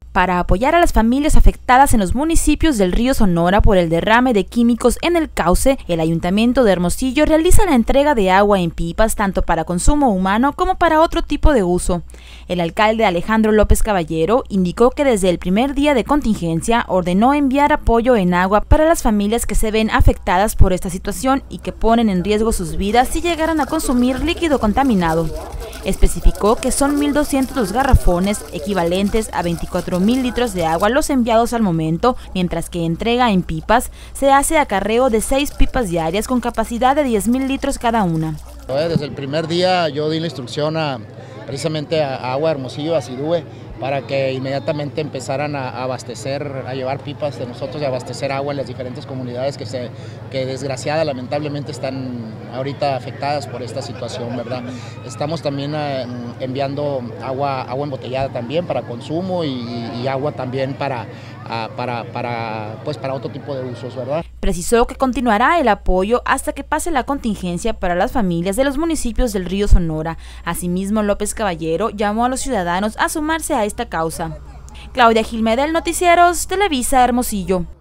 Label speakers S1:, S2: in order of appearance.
S1: Para apoyar a las familias afectadas en los municipios del río Sonora por el derrame de químicos en el cauce, el Ayuntamiento de Hermosillo realiza la entrega de agua en pipas tanto para consumo humano como para otro tipo de uso. El alcalde Alejandro López Caballero indicó que desde el primer día de contingencia ordenó enviar apoyo en agua para las familias que se ven afectadas por esta situación y que ponen en riesgo sus vidas si llegaran a consumir líquido contaminado. Especificó que son 1.200 los garrafones, equivalentes a 24.000 litros de agua los enviados al momento, mientras que entrega en pipas se hace acarreo de 6 pipas diarias con capacidad de 10.000 litros cada una.
S2: Desde el primer día yo di la instrucción precisamente a Agua Hermosillo, a Sidue, para que inmediatamente empezaran a abastecer, a llevar pipas de nosotros y abastecer agua en las diferentes comunidades que desgraciada, lamentablemente están ahorita afectadas por esta situación, ¿verdad? Estamos también enviando agua embotellada también para consumo y agua también para otro tipo de usos, ¿verdad?
S1: Precisó que continuará el apoyo hasta que pase la contingencia para las familias de los municipios del río Sonora. Asimismo, López Caballero llamó a los ciudadanos a sumarse a esta causa. Claudia Gilmedel, Noticieros Televisa Hermosillo.